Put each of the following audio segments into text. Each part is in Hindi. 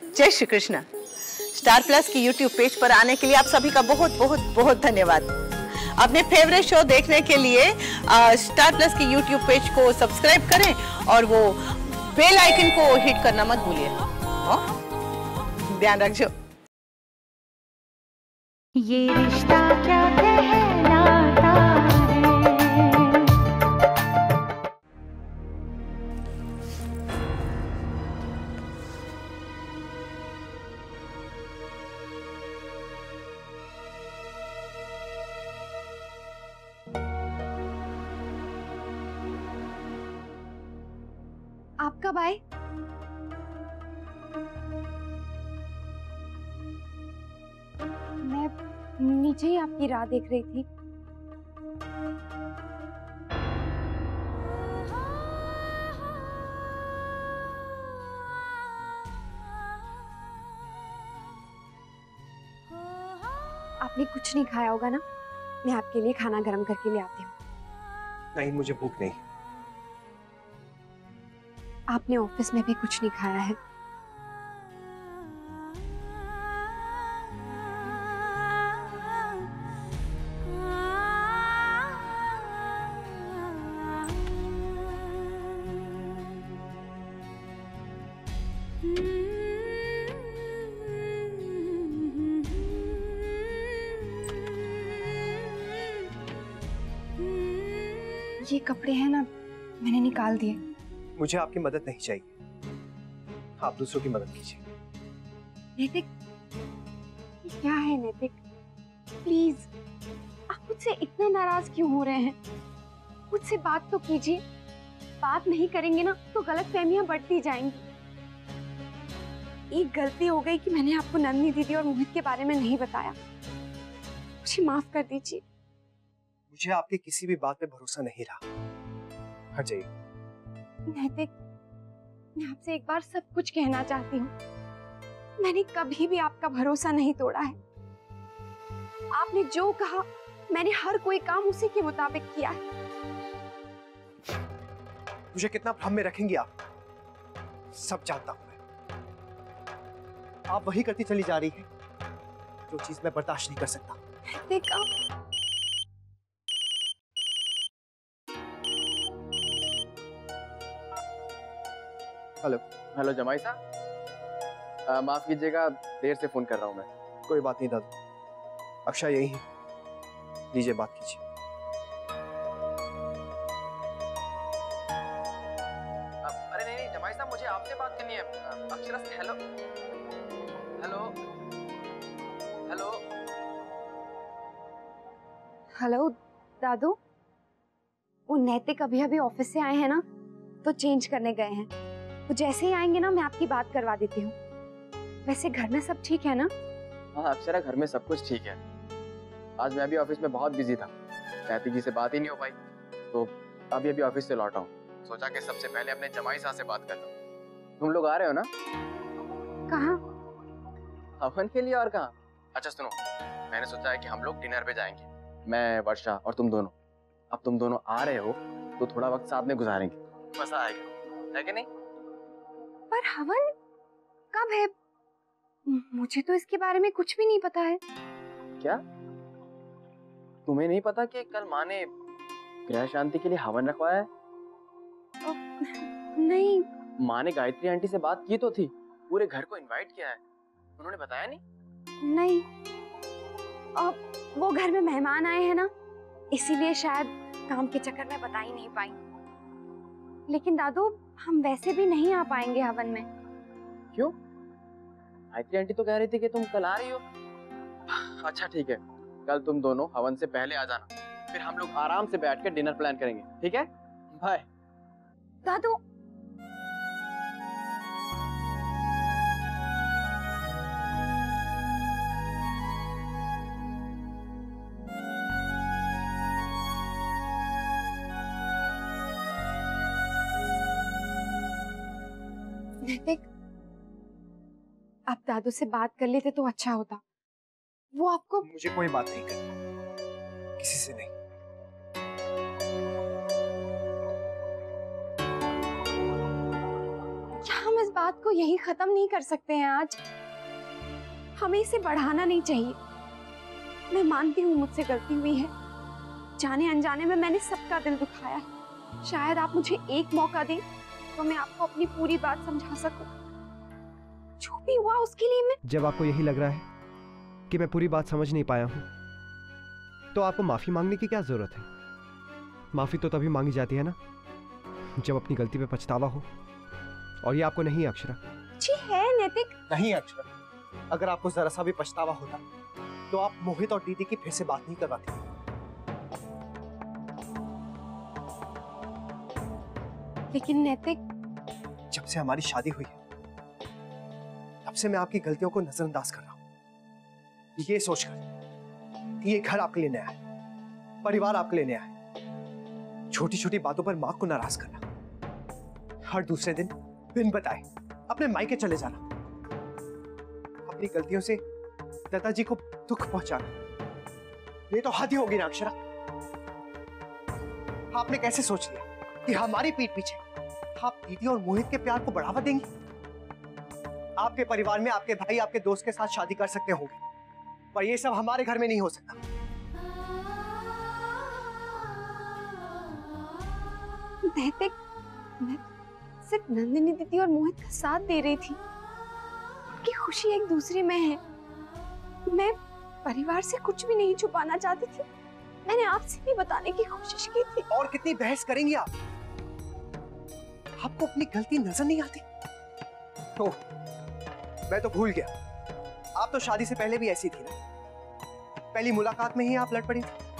जय श्री कृष्ण। स्टार प्लस की यूट्यूब पेज पर आने के लिए आप सभी का बहुत बहुत बहुत धन्यवाद। अपने फेवरेट शो देखने के लिए स्टार प्लस की यूट्यूब पेज को सब्सक्राइब करें और वो बेल आइकन को हिट करना मत भूलिए। ध्यान रखिए। ये रिश्ता क्या कहलाता है। आप कब आए? मैं नीचे ही आपकी राह देख रही थी। आपने कुछ नहीं खाया होगा ना? मैं आपके लिए खाना गर्म करके ले आती हूँ। नहीं, मुझे भूख नहीं। आपने ऑफिस में भी कुछ नहीं खाया है। ये कपड़े हैं ना, मैंने निकाल दिए। मुझे आपकी मदद नहीं चाहिए, आप दूसरों की मदद कीजिए। नैतिक, ये क्या है नैतिक? प्लीज, आप मुझसे इतना नाराज क्यों हो रहे हैं? मुझसे बात तो कीजिए। बात नहीं करेंगे ना तो गलतफहमियां बढ़ती जाएंगी। एक गलती हो गई कि मैंने आपको नंदिनी दीदी और मोहित के बारे में नहीं बताया। मुझे माफ कर दीजिए। मुझे आपकी किसी भी बात पे भरोसा नहीं रहा। हट जाइए। नैतिक, मैं आपसे एक बार सब कुछ कहना चाहती हूँ। मैंने कभी भी आपका भरोसा नहीं तोड़ा है। आपने जो कहा, मैंने हर कोई काम उसी के मुताबिक किया है। मुझे कितना भ्रम में रखेंगी आप? सब जानता हूं मैं। आप वही करती चली जा रही है जो चीज मैं बर्दाश्त नहीं कर सकता। नैतिक, आप हेलो। हेलो जमाई साहब, माफ कीजिएगा, देर से फोन कर रहा हूँ मैं। कोई बात नहीं दादू, अक्षय यही है, लीजिए बात कीजिए। अरे नहीं जमाई साहब, मुझे आपसे बात करनी है। अक्षरा से हेलो हेलो हेलो हेलो दादू, वो नैतिक अभी अभी ऑफिस से आए हैं ना, तो चेंज करने गए हैं। तो जैसे ही आएंगे ना, मैं आपकी बात करवा देती हूँ। वैसे घर में सब ठीक है ना? हाँ अक्षरा, घर में सब कुछ ठीक है। आज मैं भी ऑफिस में बहुत बिजी था, नैतिक जी से बात ही नहीं हो पाई, तो अभी अभी ऑफिस से लौटा हूँ। सोचा कि सबसे पहले अपने जमाई साहब से बात कर लो। तुम लोग आ रहे हो ना? कहाँ? हवन के लिए, और कहाँ। अच्छा सुनो, मैंने सोचा है कि हम लोग डिनर पे जाएंगे, मैं, वर्षा और तुम दोनों। अब तुम दोनों आ रहे हो तो थोड़ा वक्त साथ में गुजारेंगे, मजा आएगा, है कि नहीं? पर हवन कब है? मुझे तो इसके बारे में कुछ भी नहीं पता है। क्या तुम्हें नहीं पता कि कल माँ ने ग्रह शांति के लिए हवन रखवाया है? नहीं। माँ ने गायत्री आंटी से बात की तो थी, पूरे घर को इनवाइट किया है। उन्होंने बताया नहीं? नहीं, अब वो घर में मेहमान आए हैं ना, इसीलिए शायद काम के चक्कर में बता ही नहीं पाई। लेकिन दादू, हम वैसे भी नहीं आ पाएंगे हवन में। क्यों? गायत्री आंटी तो कह रही थी कि तुम कल आ रही हो। अच्छा ठीक है, कल तुम दोनों हवन से पहले आ जाना, फिर हम लोग आराम से बैठ कर डिनर प्लान करेंगे, ठीक है? बाय। दादू, नैतिक, आप दादू से बात कर लेते तो अच्छा होता। वो आपको। मुझे कोई बात नहीं करनी, किसी से नहीं। क्या हम इस बात बात को यही खत्म नहीं कर सकते हैं आज? हमें इसे बढ़ाना नहीं चाहिए। मैं मानती हूँ मुझसे गलती हुई है, जाने अनजाने में मैंने सबका दिल दुखाया है। शायद आप मुझे एक मौका दें तो मैं आपको अपनी पूरी बात समझा सकूं। जो भी हुआ उसके लिए मैं... जब आपको यही लग रहा है कि मैं पूरी बात समझ नहीं पाया हूं, तो आपको माफी मांगने की क्या जरूरत है? माफी तो तभी मांगी जाती है ना जब अपनी गलती पे पछतावा हो, और ये आपको नहीं है अक्षरा। जी है नैतिक। नहीं अक्षरा, अगर आपको जरा सा भी पछतावा होता तो आप मोहित और दीदी की फिर से बात नहीं करवाती। लेकिन नैतिक, जब से हमारी शादी हुई है तब से मैं आपकी गलतियों को नजरअंदाज कर रहा हूं, ये सोचकर कि ये घर आपके लिए नया है, परिवार आपके लिए नया है। छोटी छोटी बातों पर मां को नाराज करना, हर दूसरे दिन बिन बताए अपने मायके चले जाना, अपनी गलतियों से दादाजी को दुख पहुंचाना, ये तो हद ही होगी ना अक्षरा। आपने कैसे सोच लिया कि हमारी पीठ पीछे आप दीदी और मोहित के प्यार को बढ़ावा देंगे? आपके परिवार में आपके भाई आपके दोस्त के साथ शादी कर सकते होंगे, पर ये सब हमारे घर में नहीं हो सकता। नैतिक, मैं सिर्फ नंदिनी दीदी और मोहित का साथ दे रही थी। उनकी खुशी एक दूसरे में है। मैं परिवार से कुछ भी नहीं छुपाना चाहती थी। मैंने आपसे भी बताने की कोशिश की थी। और कितनी बहस करेंगी आप? आपको अपनी गलती नजर नहीं आती? ओह, मैं तो भूल गया, आप तो शादी से पहले भी ऐसी थी ना। पहली मुलाकात में ही आप लड़ पड़ी थी।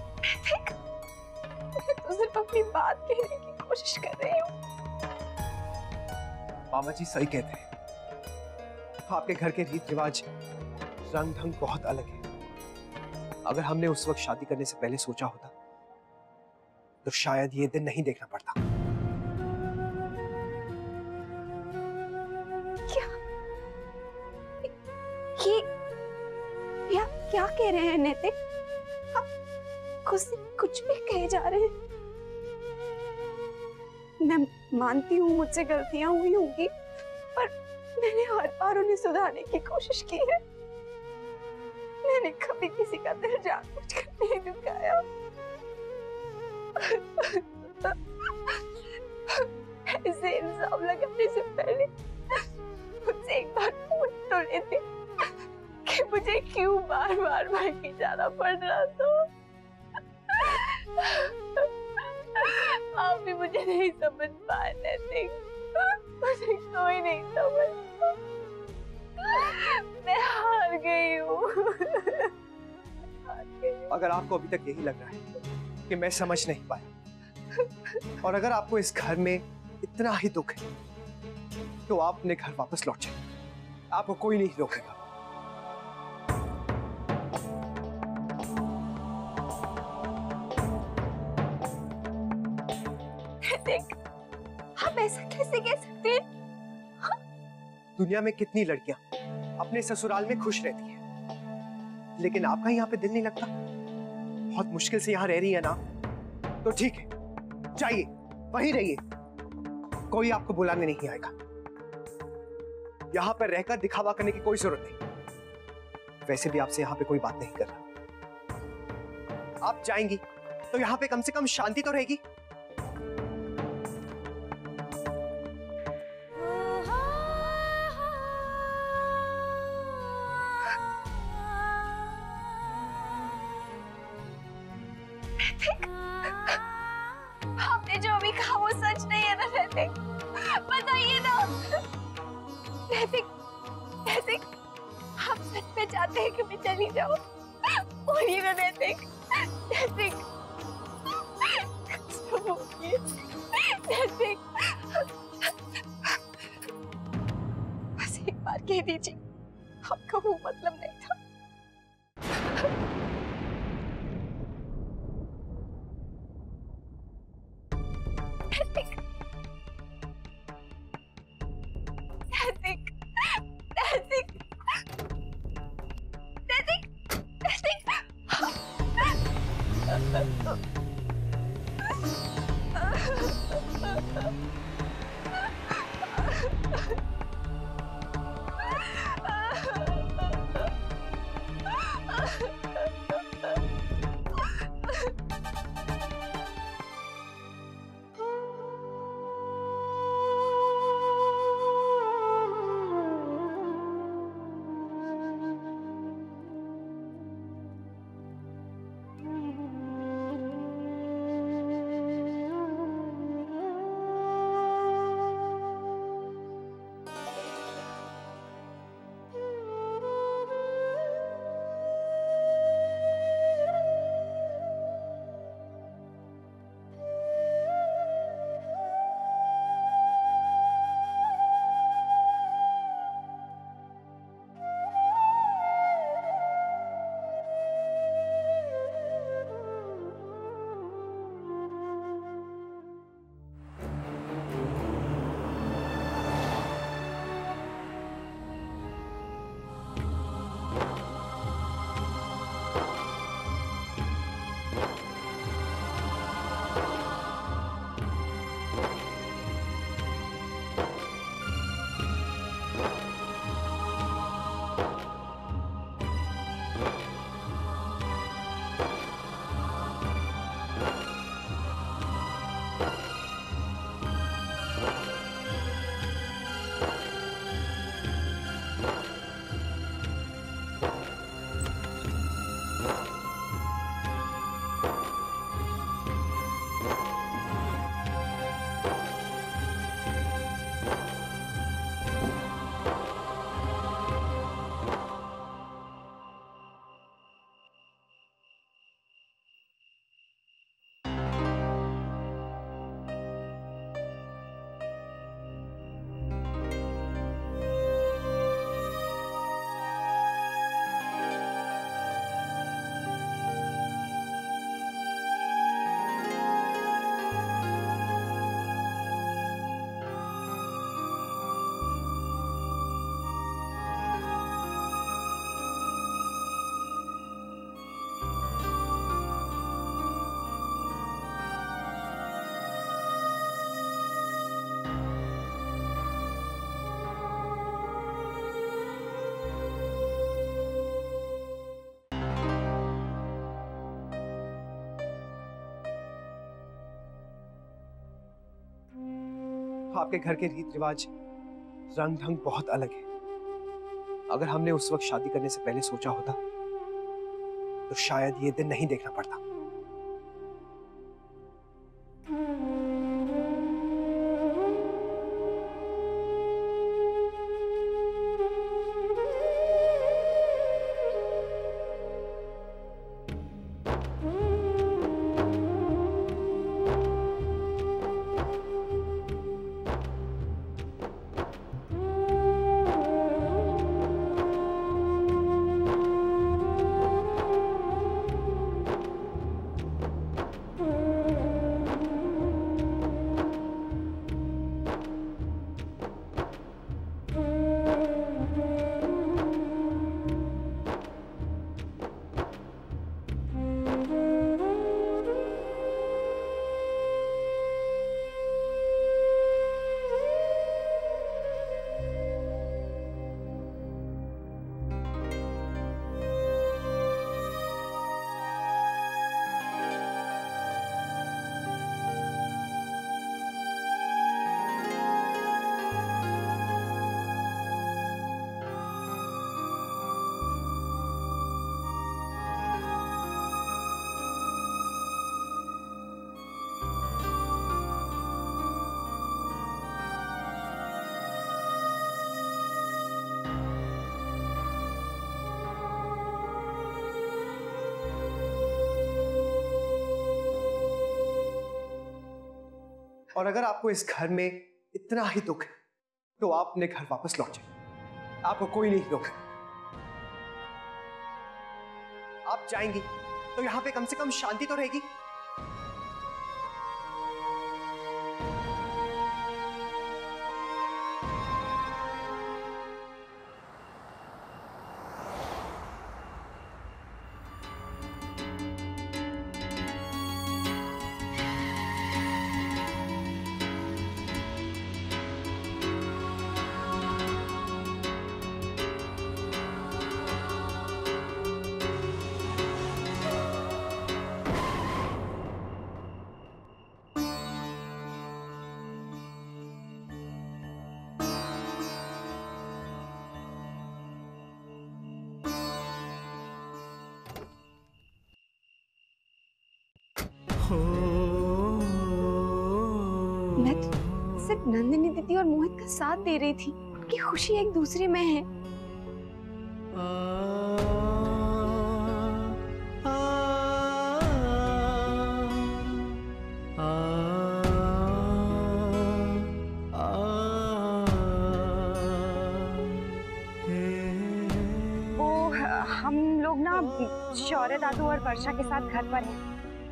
मैं तो सिर्फ अपनी बात कहने की कोशिश कर रही हूँ। मामा जी सही कहते हैं, आपके घर के रीत रिवाज रंग ढंग बहुत अलग है। अगर हमने उस वक्त शादी करने से पहले सोचा होता तो शायद ये दिन नहीं देखना पड़ता। क्या कह रहे हैं नैतिक? आप कुछ भी कहे जा रहे हैं। मैं मानती हूँ मुझसे गलतियां हुई होंगी, पर मैंने हर बार उन्हें सुधारने की कोशिश की है। मैंने कभी किसी का दिल जानबूझकर नहीं दुखाया। ऐसे इल्जाम लगाने से पहले मुझसे एक बार पूछ तो लेते कि मुझे क्यों बार बार मायके जाना पड़ रहा था। आप भी मुझे नहीं समझ पाए नैतिक, मुझे कोई नहीं समझता। मैं हार गई हूँ। अगर आपको अभी तक यही लग रहा है कि मैं समझ नहीं पाया, और अगर आपको इस घर में इतना ही दुख है, तो आप अपने घर वापस लौट जाइए। आपको कोई नहीं रोकेगा। आप ऐसा कैसे कह सकते हैं? दुनिया में कितनी लड़कियां अपने ससुराल में खुश रहती हैं, लेकिन आपका यहाँ पे दिल नहीं लगता। बहुत मुश्किल से यहाँ रह रही है ना, तो ठीक है, जाइए वहीं रहिए, कोई आपको बुलाने नहीं आएगा। यहाँ पर रहकर दिखावा करने की कोई जरूरत नहीं। वैसे भी आपसे यहाँ पे कोई बात नहीं कर रहा। आप जाएंगी तो यहाँ पे कम से कम शांति तो रहेगी। आपने जो भी कहा वो सच नहीं है ना नैतिक? बताइए ना नैतिक। नैतिक, आप सच में चाहते हैं कि मैं चली जाऊं? बोलिए ना नैतिक। नैतिक, नैतिक, बस एक बार कह दीजिए, आपका वो मतलब नहीं था। नैतिक, नैतिक, नैतिक, नैतिक, नैतिक। आपके घर के रीत रिवाज, रंग ढंग बहुत अलग है। अगर हमने उस वक्त शादी करने से पहले सोचा होता तो शायद ये दिन नहीं देखना पड़ता। और अगर आपको इस घर में इतना ही दुख है तो आप अपने घर वापस लौट जाइए, आपको कोई नहीं रोक। आप जाएंगी तो यहां पे कम से कम शांति तो रहेगी। मैं तो सिर्फ नंदिनी दीदी और मोहित का साथ दे रही थी, उनकी खुशी एक दूसरे में है। वो हम लोग ना शौर्य दादू और वर्षा के साथ घर पर हैं।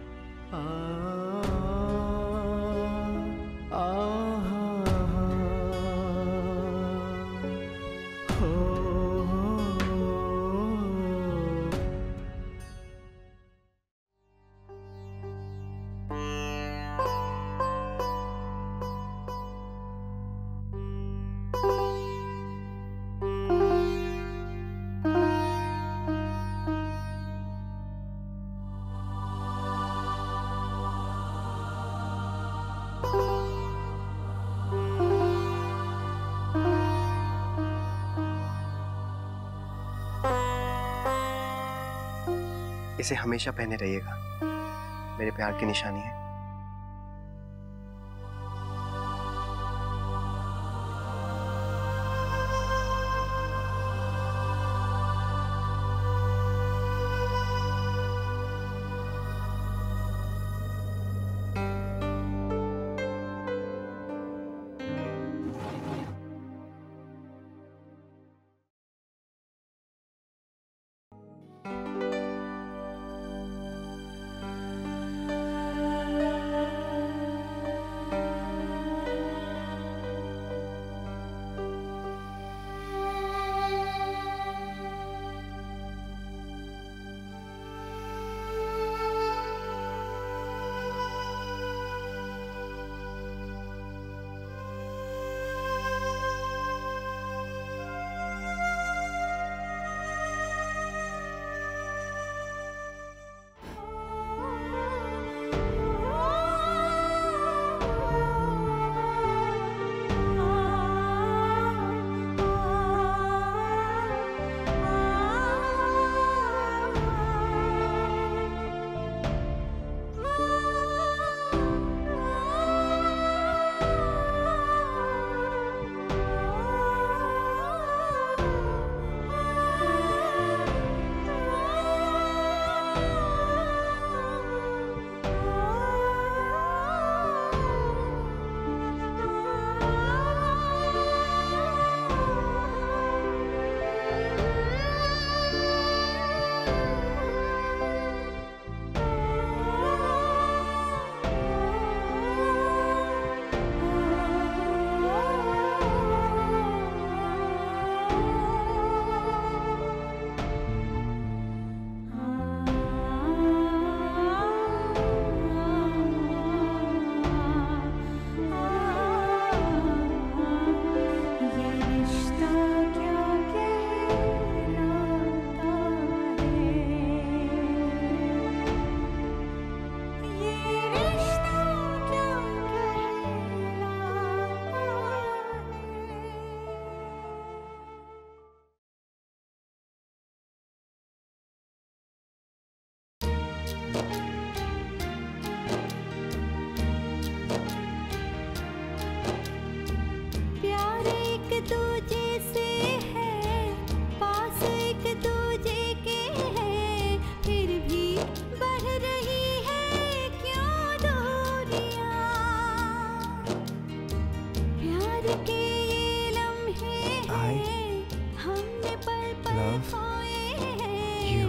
इसे हमेशा पहने रहिएगा, मेरे प्यार की निशानी है। love you.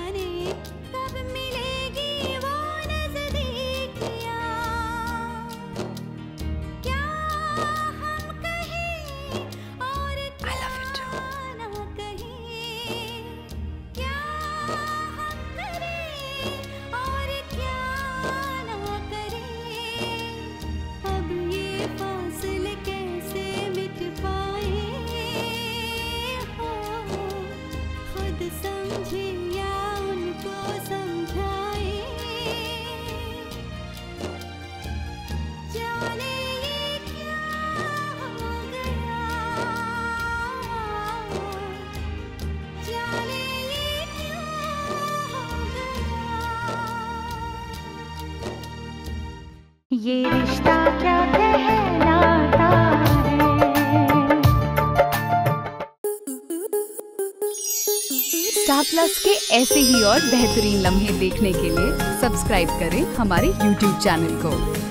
I love you too. ये रिश्ता क्या कहलाता है। स्टार प्लस के ऐसे ही और बेहतरीन लम्हे देखने के लिए सब्सक्राइब करें हमारे YouTube चैनल को।